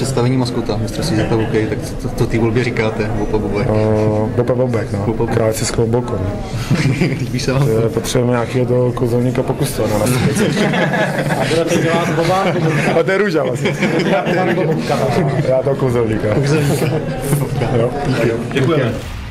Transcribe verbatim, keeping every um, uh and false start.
představení maskota, mistrovství světa hokej, tak co to, to té volbě říkáte, Boba Bobek? Uh, Boba Bobek, no. Boba Králici z kloboku. Líbí se vám to? Potřebujeme nějakého toho kouzelníka pokusu na nastupici. A budete dělat Boba? A to je růža vlastně. Já to kouzelníka. Já to kouzelníka. Kouzelníka. Jo. Děkujeme.